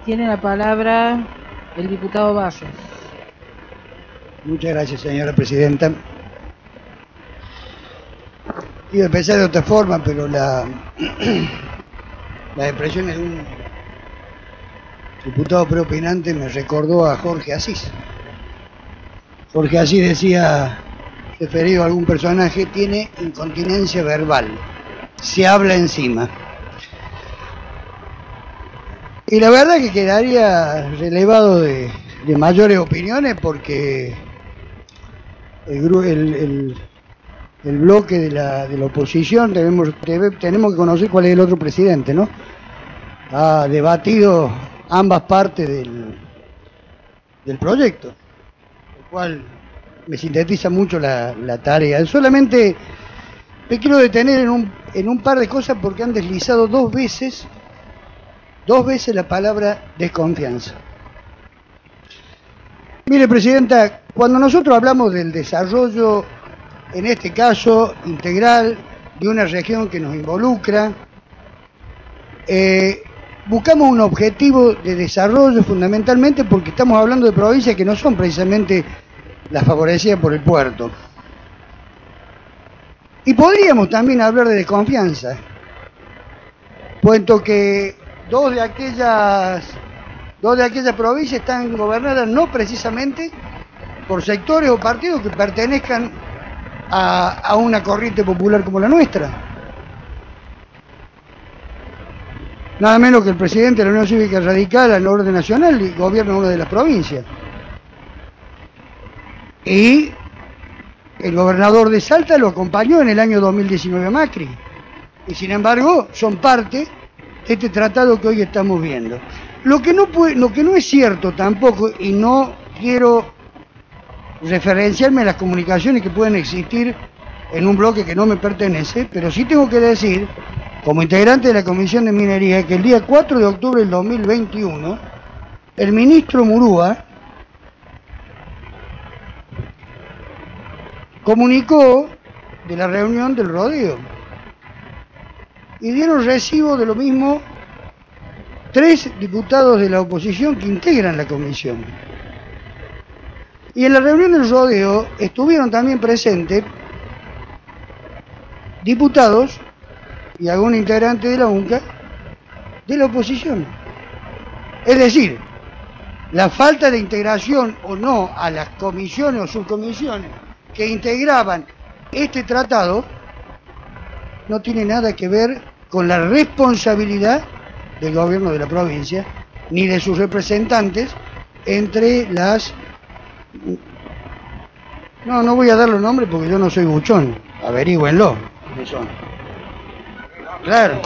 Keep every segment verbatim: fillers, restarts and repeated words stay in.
Tiene la palabra el diputado Barros. Muchas gracias, señora presidenta. Iba a empezar de otra forma, pero la, las expresiones de un diputado preopinante me recordó a Jorge Asís. Jorge Asís decía, referido a algún personaje, tiene incontinencia verbal, se habla encima. Y la verdad que quedaría relevado de, de mayores opiniones porque el, el, el, el bloque de la, de la oposición tenemos, debe, tenemos que conocer cuál es el otro presidente, ¿no? Ha debatido ambas partes del, del proyecto, lo cual me sintetiza mucho la, la tarea. Solamente me quiero detener en un, en un par de cosas porque han deslizado dos veces Dos veces la palabra desconfianza. Mire, presidenta, cuando nosotros hablamos del desarrollo, en este caso integral, de una región que nos involucra, eh, buscamos un objetivo de desarrollo fundamentalmente porque estamos hablando de provincias que no son precisamente las favorecidas por el puerto. Y podríamos también hablar de desconfianza, puesto que Dos de aquellas dos de aquellas provincias están gobernadas no precisamente por sectores o partidos que pertenezcan a, a una corriente popular como la nuestra. Nada menos que el presidente de la Unión Cívica Radical en el orden nacional y gobierna una de las provincias. Y el gobernador de Salta lo acompañó en el año dos mil diecinueve a Macri. Y sin embargo son parte este tratado que hoy estamos viendo. Lo que no puede, lo que no es cierto tampoco, y no quiero referenciarme a las comunicaciones que pueden existir en un bloque que no me pertenece, pero sí tengo que decir, como integrante de la Comisión de Minería, que el día cuatro de octubre del dos mil veintiuno, el ministro Murúa comunicó de la reunión del rodeo. Y dieron recibo de lo mismo tres diputados de la oposición que integran la comisión. Y en la reunión del rodeo estuvieron también presentes diputados y algún integrante de la UNCA de la oposición. Es decir, la falta de integración o no a las comisiones o subcomisiones que integraban este tratado no tiene nada que ver con la responsabilidad del gobierno de la provincia, ni de sus representantes, entre las... No, no voy a dar los nombres porque yo no soy buchón, averígüenlo. Claro.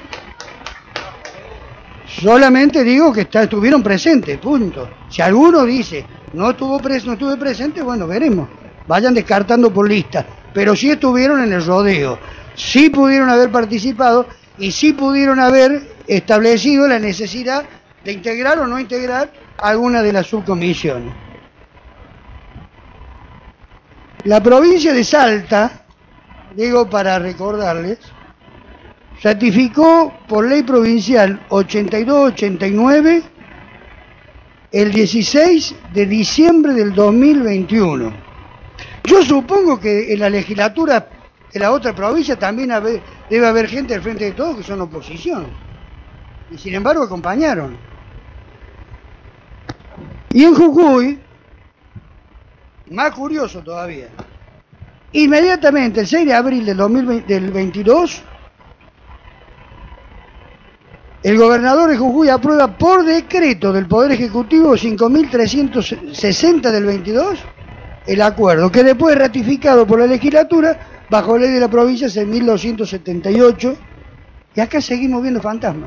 Solamente digo que está, estuvieron presentes, punto. Si alguno dice, no estuvo pres no estuve presente, bueno, veremos. Vayan descartando por lista. Pero sí estuvieron en el rodeo. Sí pudieron haber participado y sí pudieron haber establecido la necesidad de integrar o no integrar alguna de las subcomisiones. La provincia de Salta, digo para recordarles, ratificó por ley provincial ochenta y dos ochenta y nueve el dieciséis de diciembre del dos mil veintiuno. Yo supongo que en la legislatura de la otra provincia también haber, debe haber gente del Frente de Todos que son oposición. Y sin embargo acompañaron. Y en Jujuy, más curioso todavía, inmediatamente el seis de abril del, dos mil veinte, del veintidós, el gobernador de Jujuy aprueba por decreto del Poder Ejecutivo cinco mil trescientos sesenta del veintidós el acuerdo, que después es ratificado por la legislatura bajo ley de la provincia en mil doscientos setenta y ocho, y acá seguimos viendo fantasmas.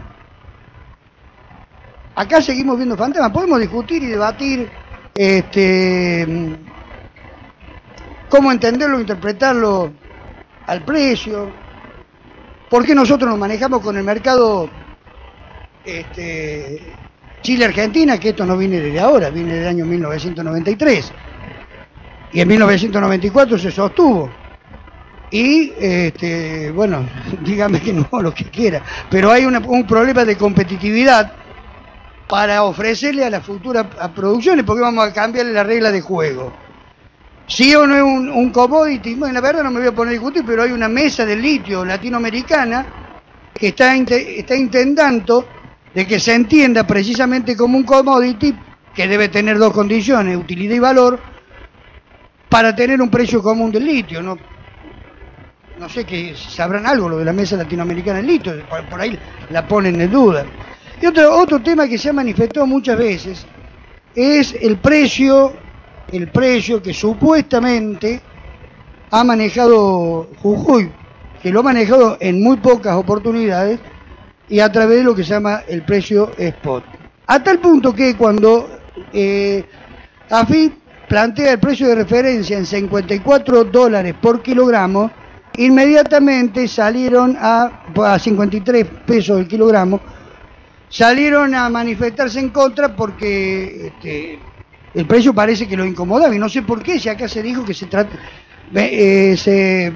Acá seguimos viendo fantasmas. Podemos discutir y debatir este, cómo entenderlo, interpretarlo al precio, por qué nosotros nos manejamos con el mercado este, Chile-Argentina, que esto no viene desde ahora, viene del año mil novecientos noventa y tres, y en mil novecientos noventa y cuatro se sostuvo. Y, este, bueno, dígame que no, lo que quiera, pero hay una, un problema de competitividad para ofrecerle a las futuras producciones, porque vamos a cambiarle la regla de juego. Sí o no es un, un commodity, bueno, la verdad no me voy a poner a discutir, pero hay una mesa del litio latinoamericana que está, está intentando de que se entienda precisamente como un commodity que debe tener dos condiciones, utilidad y valor, para tener un precio común del litio. No, no sé que sabrán algo lo de la mesa latinoamericana del litio, por, por ahí la ponen en duda. Y otro, otro tema que se ha manifestado muchas veces es el precio, el precio que supuestamente ha manejado Jujuy, que lo ha manejado en muy pocas oportunidades y a través de lo que se llama el precio spot. A tal punto que cuando eh, A F I plantea el precio de referencia en cincuenta y cuatro dólares por kilogramo, inmediatamente salieron a, a cincuenta y tres pesos el kilogramo, salieron a manifestarse en contra porque este, el precio parece que lo incomodaba, y no sé por qué, si acá se dijo que se trata, eh, se,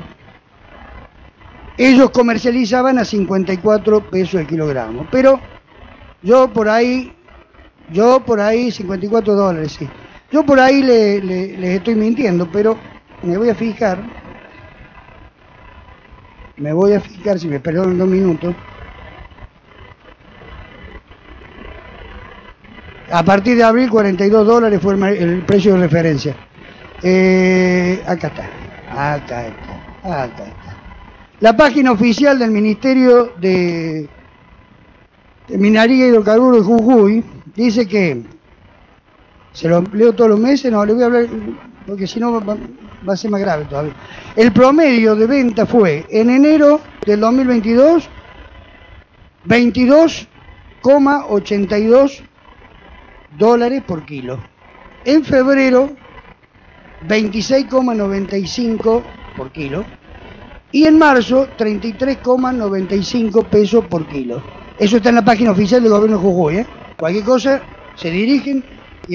ellos comercializaban a cincuenta y cuatro pesos el kilogramo, pero yo por ahí, yo por ahí, cincuenta y cuatro dólares, sí, yo por ahí le, le, les estoy mintiendo, pero me voy a fijar, me voy a fijar, si me perdonan dos minutos. A partir de abril, cuarenta y dos dólares fue el, el precio de referencia. Eh, acá está, acá está, acá está. La página oficial del Ministerio de, de Minería y Hidrocarburos de Jujuy dice que, se lo leo todos los meses, no, le voy a hablar, porque si no va, va a ser más grave todavía. El promedio de venta fue, en enero del dos mil veintidós, veintidós coma ochenta y dos dólares por kilo. En febrero, veintiséis coma noventa y cinco por kilo. Y en marzo, treinta y tres coma noventa y cinco pesos por kilo. Eso está en la página oficial del gobierno de Jujuy, ¿eh? Cualquier cosa, se dirigen y...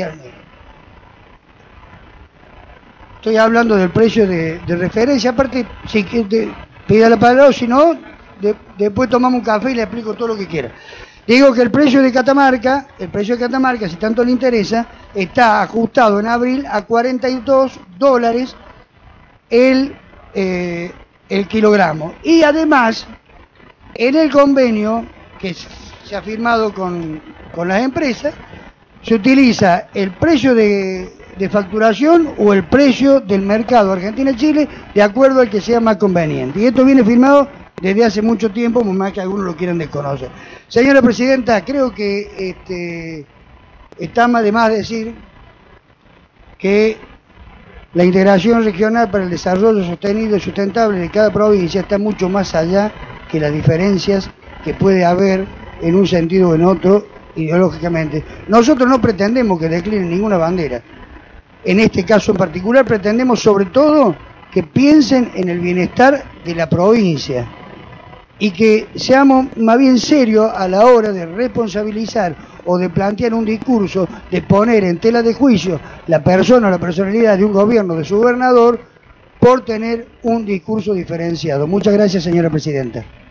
Estoy hablando del precio de, de referencia. Aparte, si te, pida la palabra, o si no, de, después tomamos un café y le explico todo lo que quiera. Digo que el precio de Catamarca, el precio de Catamarca, si tanto le interesa, está ajustado en abril a cuarenta y dos dólares el, eh, el kilogramo. Y además, en el convenio que se ha firmado con, con las empresas, se utiliza el precio de, de facturación o el precio del mercado Argentina-Chile de acuerdo al que sea más conveniente. Y esto viene firmado desde hace mucho tiempo, por más que algunos lo quieran desconocer. Señora Presidenta, creo que este, está más de más decir que la integración regional para el desarrollo sostenido y sustentable de cada provincia está mucho más allá que las diferencias que puede haber en un sentido o en otro ideológicamente. Nosotros no pretendemos que declinen ninguna bandera. En este caso en particular pretendemos sobre todo que piensen en el bienestar de la provincia y que seamos más bien serios a la hora de responsabilizar o de plantear un discurso, de poner en tela de juicio la persona o la personalidad de un gobierno, de su gobernador, por tener un discurso diferenciado. Muchas gracias, señora Presidenta.